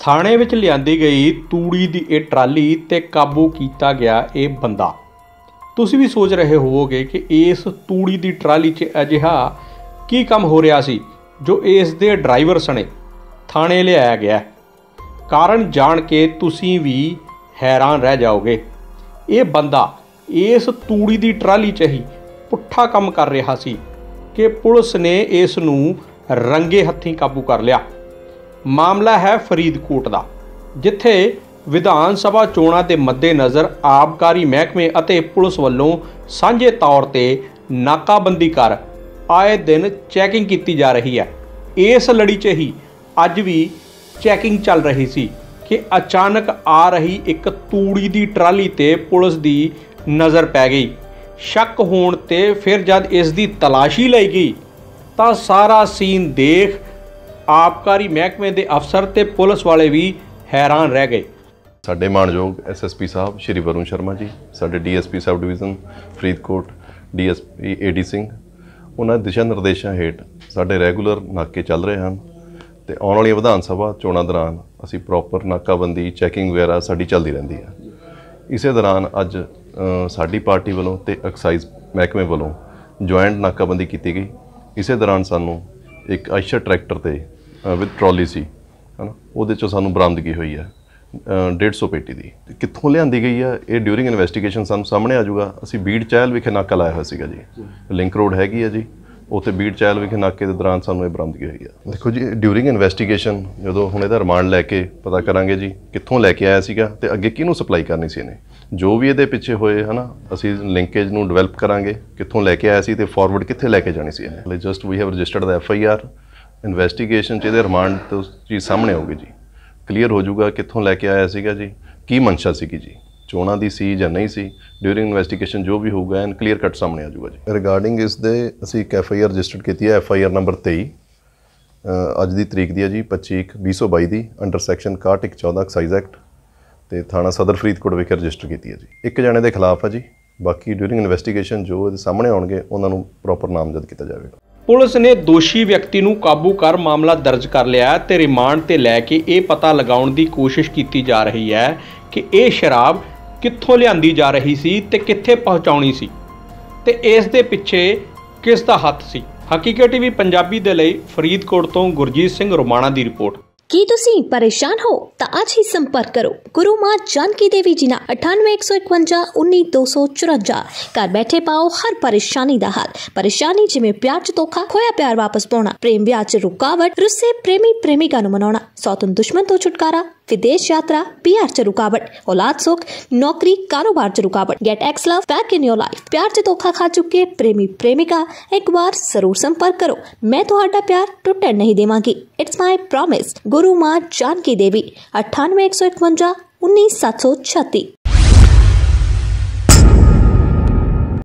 थाणे विच लिआंदी गई तूड़ी दी ये ट्राली ते काबू कीता गया ये बंदा। तुसीं भी सोच रहे होवोगे कि इस तूड़ी दी ट्राली 'च अजिहा की काम हो रहा सी जो इस दे ड्राइवर सने थाणे लिआया गया। कारण जान के तुसीं भी हैरान रह जाओगे। ये बंदा इस तूड़ी दी ट्राली 'च ही पुट्ठा काम कर रहा सी कि पुलिस ने इस नूं रंगे हत्थीं काबू कर लिया। मामला है फरीदकोट दा, जिथे विधान सभा चोणां दे मद्देनज़र आबकारी महकमे अते पुलिस वल्लों सांझे तौर ते नाकाबंदी कर आए दिन चैकिंग की जा रही है। इस लड़ी 'च ही अज भी चैकिंग चल रही सी कि अचानक आ रही एक तूड़ी दी ट्राली ते पुलिस दी नज़र पै गई। शक होण ते फिर जद इस दी तलाशी लई गई तां सारा सीन देख आबकारी महकमे दे अफसर ते पुलिस वाले भी हैरान रह गए। साडे मानयोग SSP साहब श्री वरुण शर्मा जी, साडे DSP सब division Faridkot DSP AD Singh, उन्हां दिशा निर्देशों हेठ साडे रैगूलर नाके चल रहे हैं ते आउण वाली विधान सभा चोणां दौरान असीं प्रॉपर नाकाबंदी चैकिंग वगैरह साडी चलदी रहिंदी है। इसे दौरान अज साडी पार्टी वालों ते एक्साइज महकमे वालों ज्वाइंट नाकाबंदी की गई। इसे दौरान सानू एक आयशर ट्रैक्टर ते विद ट्रॉली सी है ना, उहदे चों सानू बरामदगी हुई है 150 पेटी दी। कित्थों लिआंदी गई है ये ड्यूरिंग इन्वेस्टिगेशन सानू सामने आ जाऊगा। असीं बीड़ चहल विखे नाका लाया हुआ सीगा जी, लिंक रोड हैगी है जी, उत्थे बीड़ चहल विखे नाके दे दौरान सानू ये बरामदगी हुई है। देखो जी, ड्यूरिंग इन्वेस्टिगेशन जदों हुण इहदा रिमांड लैके पता करांगे जी कित्थों लैके आया सीगा ते अगे किहनूं सप्लाई करनी सी इहने, जो भी इहदे पिछे होए है ना, असीं लिंकेज नूं डिवेलप करांगे कित्थों लैके आया सी ते फॉरवर्ड कित्थे लैके जानी सी इहने। Just we have registered the FIR। Investigation च रिमांड तो चीज़ सामने आऊगी जी, क्लीयर हो जाऊगा कित्थों लैके आया सीगा जी, की मंशा सीगी जी, चोणां दी सी जां नहीं सी। ड्यूरिंग इन्वेस्टिगेशन जो भी होगा एंड क्लीयर कट सामने आ जाऊगा जी। रिगार्डिंग इस दे असीं एक FIR रजिस्टर्ड की है, FIR नंबर 23 अज दी तरीक दी है जी 25/2022 दी अंडर सैक्शन 6114 एक्साइज एक्ट ते थाना सदर फरीदकोट विखे रजिस्टर की है जी। एक जने के खिलाफ है जी, बाकी ड्यूरिंग इन्वेस्टिगेशन जो सामने आउणगे उन्हां नूं प्रॉपर नामजद किया जाएगा। पुलिस ने दोषी व्यक्ति नूं काबू कर मामला दर्ज कर लिया ते रिमांड ते लैके ये पता लगाउण दी कोशिश की जा रही है कि ये शराब कित्थों लिआंदी जा रही सी ते कित्थे पहुँचाउणी सी ते इस दे पिछे किस दा हत्थ सी। हकीकत टीवी पंजाबी दे लई फरीदकोट तो गुरजीत सिंह रोमाणा दी रिपोर्ट। ਕੀ ਤੁਸੀਂ ਪਰੇਸ਼ਾਨ ਹੋ ਤਾਂ ਅੱਜ ਹੀ ਸੰਪਰਕ ਕਰੋ ਗੁਰੂ ਮਾਂ जानकी देवी जी ਨਾਲ 9815192254। ਘਰ ਬੈਠੇ ਪਾਓ ਹਰ ਪਰੇਸ਼ਾਨੀ ਦਾ ਹੱਲ। ਪਰੇਸ਼ਾਨੀ ਜਿਵੇਂ ਪਿਆਰ ਚ ਧੋਖਾ, ਖੋਇਆ ਪਿਆਰ ਵਾਪਸ ਪਾਉਣਾ, ਪ੍ਰੇਮ ਵਿਆਹ ਚ ਰੁਕਾਵਟ, ਰੁੱਸੇ ਪ੍ਰੇਮੀ ਪ੍ਰੇਮਿਕਾ ਨੂੰ ਮਨਾਉਣਾ, ਸੌਤਨ ਦੁਸ਼ਮਣ ਤੋਂ ਛੁਟਕਾਰਾ, विदेश यात्रा, PR च रुकावट, औलाद सुख, नौकरी कारोबार च रुकावट। Get ex love back in your life. प्यार च धोखा खा चुके प्रेमी प्रेमिका एक बार जरूर संपर्क करो। मैं तुहाडा प्यार टुटण नहीं देवांगी। It's my promise. गुरु मां जानकी देवी 9815191736।